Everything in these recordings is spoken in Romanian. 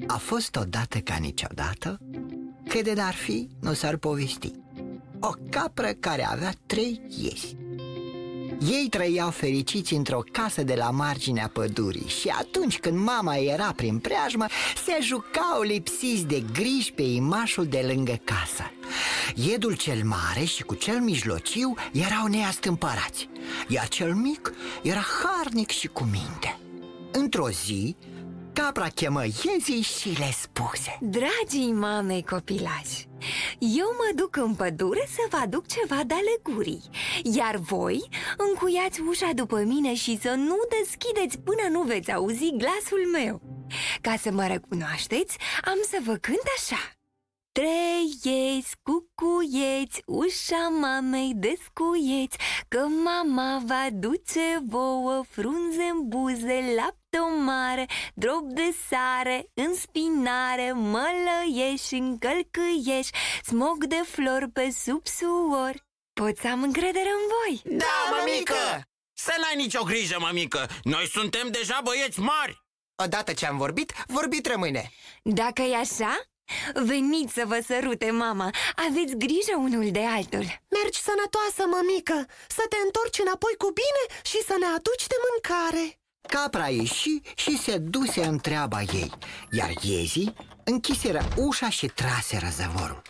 A fost odată ca niciodată, că de n-ar fi, nu s-ar povesti. O capră care avea 3 iezi. Ei trăiau fericiți într-o casă de la marginea pădurii și atunci când mama era prin preajmă, se jucau lipsiți de griji pe imașul de lângă casă. Iedul cel mare și cu cel mijlociu erau neastâmpărați, iar cel mic era harnic și cu minte. Într-o zi, capra chemă iezii și le spuse: Dragii mamei copilași, eu mă duc în pădure să vă aduc ceva de ale gurii, iar voi încuiați ușa după mine și să nu deschideți până nu veți auzi glasul meu. Ca să mă recunoașteți, am să vă cânt așa: 3 iezi, cucuieți, ușa mamei descuieți, că mama va duce vouă frunze în buze, lapte mare, drop de sare, în spinare, mălăieși, încălcâieși, smog de flori pe subsuor. Poți să am încredere în voi? Da, mămică! Să n-ai nicio grijă, mămică! Noi suntem deja băieți mari! Odată ce am vorbit, vorbit rămâne. Dacă e așa, veniți să vă sărute mama. Aveți grijă unul de altul. Mergi sănătoasă, mămică, să te întorci înapoi cu bine și să ne aduci de mâncare. Capra ieși și se duse în treaba ei, iar iezii închiseră ușa și traseră zăvorul.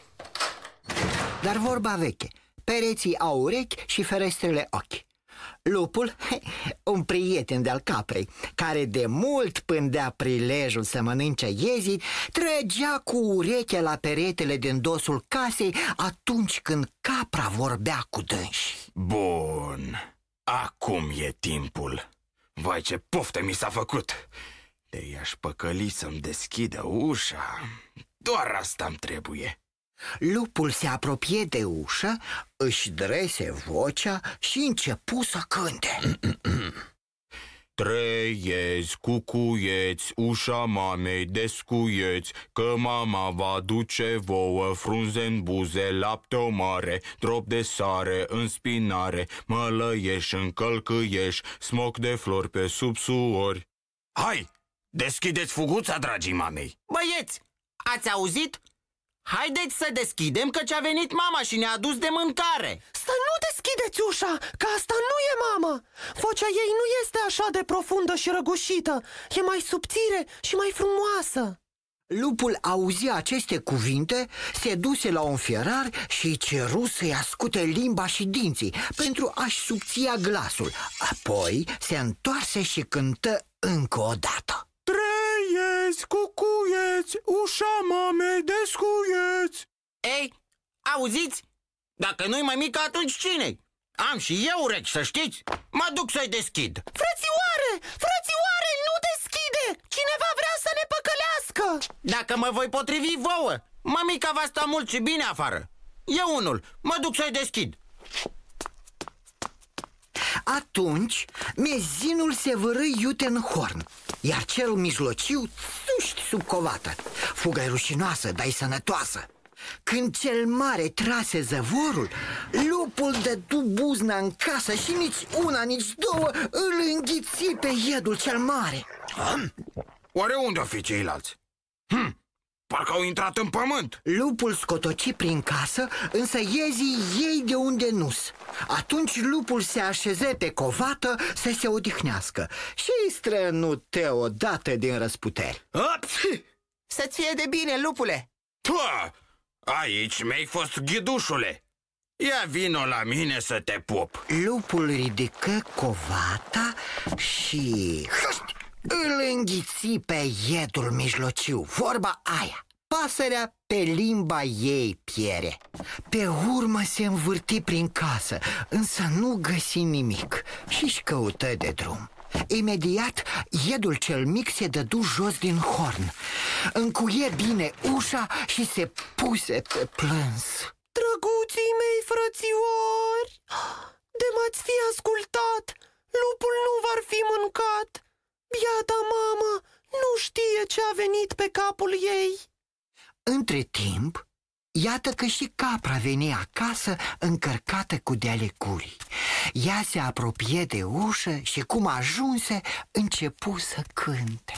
Dar vorba veche, pereții au urechi și ferestrele ochi. Lupul, un prieten de-al caprei, care de mult pândea prilejul să mănânce iezii, trăgea cu urechea la peretele din dosul casei atunci când capra vorbea cu dânsi. Bun, acum e timpul. Vai, ce poftă mi s-a făcut! De i-aș păcăli să-mi deschidă ușa. Doar asta-mi trebuie. Lupul se apropie de ușă, își drese vocea și începu să cânte. 3 iezi, cucuieți, ușa mamei descuieți, că mama va duce vouă frunze în buze, lapte mare, drop de sare, în spinare, mălăieși, încălcâieși, smoc de flori pe subsuori. Hai, deschideți fuguța, dragii mamei! Băieți, ați auzit? Haideți să deschidem, căci a venit mama și ne-a adus de mâncare. Să nu deschideți ușa, că asta nu e mamă. Vocea ei nu este așa de profundă și răgușită. E mai subțire și mai frumoasă. Lupul auzi aceste cuvinte, se duse la un fierar și ceru să-i ascute limba și dinții pentru a-și subția glasul. Apoi se întoarse și cântă încă o dată. 3 iezi, cucuieți, ușa mamei descuieți. Ei, auziți? Dacă nu-i mămică, atunci cine-i? Am și eu urechi, să știți. Mă duc să-i deschid. Frățioare, frățioare, nu deschide! Cineva vrea să ne păcălească. Dacă mă voi potrivi vouă, mămica va sta mult și bine afară. Eu unul, mă duc să-i deschid. Atunci mezinul se vârâ iute în horn, iar cel mijlociu țuști sub covată. Fuga-i rușinoasă, dar-i sănătoasă. Când cel mare trase zăvorul, lupul dădu buzna în casă și nici una, nici două îl înghiți pe iedul cel mare. Oare unde-o fi ceilalți? Parcă au intrat în pământ. Lupul scotoci prin casă, însă iezii ei de unde nu-s. Atunci lupul se așeze pe covată să se odihnească și strănută odată din răsputeri. Să-ți fie de bine, lupule. Pua! Aici mi-ai fost ghidușule. Ia vino la mine să te pup. Lupul ridică covata și îl înghiți pe iedul mijlociu. Vorba aia, pasărea pe limba ei piere. Pe urmă se învârti prin casă, însă nu găsi nimic și-și căută de drum. Imediat, iedul cel mic se dădu jos din horn, încuie bine ușa și se puse pe plâns. Drăguții mei frățiori, de m-ați fi ascultat, lupul nu v-ar fi mâncat. Biata mamă nu știe ce a venit pe capul ei. Între timp, iată că și capra veni acasă încărcată cu de-ale gurii. Ea se apropie de ușă și cum ajunse, începu să cânte.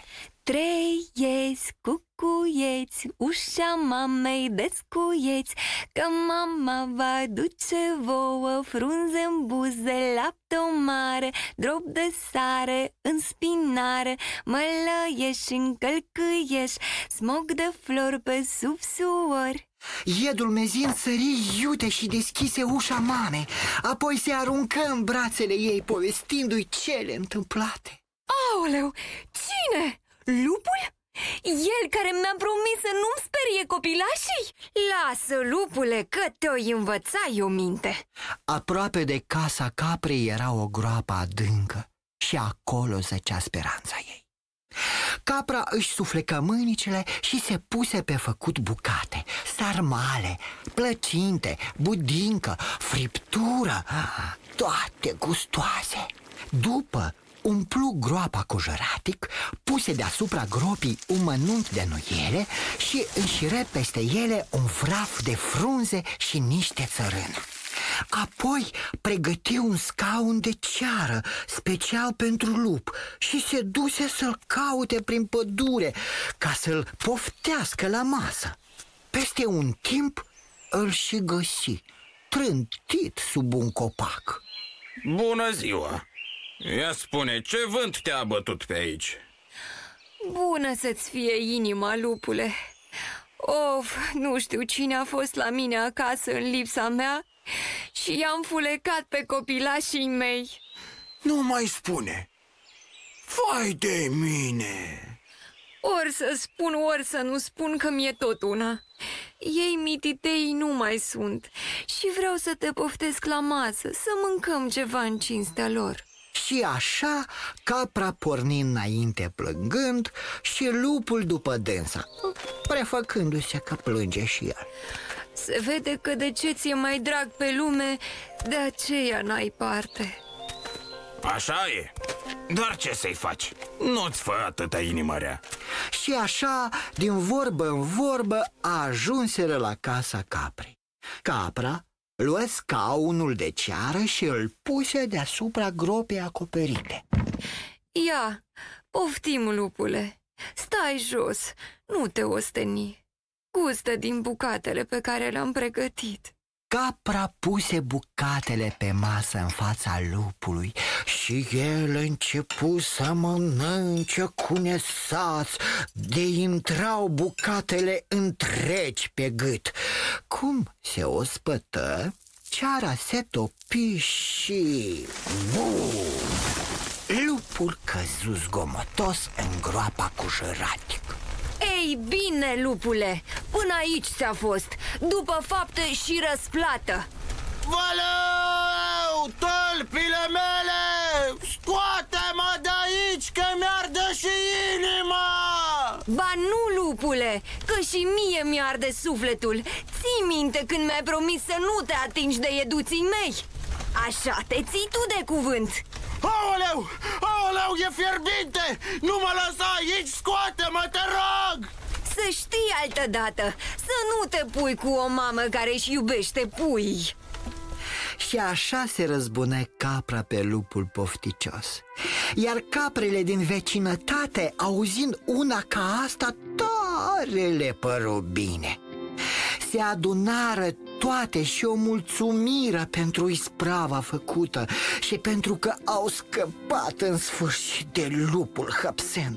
Trăiesc, cucuieți, ușa mamei descuieți, că mama va duce vouă frunze în buze, lapte mare, drop de sare, în spinare, mălăieș în călcâieș, smog de flori pe subsuori. Iedul mezin sări iute și deschise ușa mamei, apoi se aruncă în brațele ei, povestindu-i cele întâmplate. Aoleu, cine? Lupul? El care mi-a promis să nu-mi sperie copilașii? Lasă, lupule, că te-o învăța eu minte. Aproape de casa caprei era o groapă adâncă și acolo zăcea speranța ei. Capra își suflecă mânicile și se puse pe făcut bucate, sarmale, plăcinte, budincă, friptură, toate gustoase. După umplu groapa cu jăratic, puse deasupra gropii un mănunchi de nuiele și înșire peste ele un vraf de frunze și niște țărână. Apoi pregăti un scaun de ceară special pentru lup și se duse să-l caute prin pădure ca să-l poftească la masă. Peste un timp îl și găsi, trântit sub un copac. Bună ziua! Ia spune, ce vânt te-a bătut pe aici? Bună să-ți fie inima, lupule. Of, nu știu cine a fost la mine acasă în lipsa mea și i-am fulecat pe copilașii mei. Nu mai spune! Vai de mine! Ori să spun, ori să nu spun, că mi-e tot una. Ei mititei nu mai sunt și vreau să te poftesc la masă, să mâncăm ceva în cinstea lor. Și așa capra porni înainte plângând și lupul după dânsa, prefăcându-se că plânge și el. Se vede că de ce ți-e mai drag pe lume, de aceea n-ai parte. Așa e, dar ce să-i faci? Nu-ți fă atâta inimă rea. Și așa, din vorbă în vorbă, ajunseră la casa caprei. Capra luă scaunul de ceară și îl puse deasupra gropei acoperite. Ia, poftim, lupule, stai jos, nu te osteni. Gustă din bucatele pe care le-am pregătit. Capra puse bucatele pe masă în fața lupului și el începu să mănânce cu nesaț, de intrau bucatele întregi pe gât. Cum se ospătă, ceara se topi și... bum! Lupul căzu zgomotos în groapa cu jăratic. Ei bine, lupule, până aici ți-a fost, după faptă și răsplată. Valeu, tălpile mele, scoate-mă de aici că mi-arde și inima! Ba nu, lupule, că și mie mi-arde sufletul. Ții minte când mi-ai promis să nu te atingi de eduții mei? Așa te ții tu de cuvânt. Aoleu, aoleu, e fierbinte! Nu mă lăsa aici, scoate-mă, te rog! Să știi altădată, să nu te pui cu o mamă care își iubește puii. Și așa se răzbune capra pe lupul pofticios. Iar caprele din vecinătate, auzind una ca asta, tare le păru bine. Se adunară toate și o mulțumiră pentru isprava făcută și pentru că au scăpat în sfârșit de lupul hăpsân.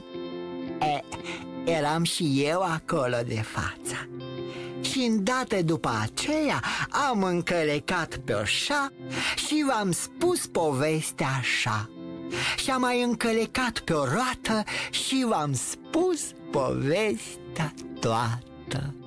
Eram și eu acolo de față. Și îndată după aceea am încălecat pe oșa și v-am spus povestea așa. Și am mai încălecat pe o roată și v-am spus povestea toată.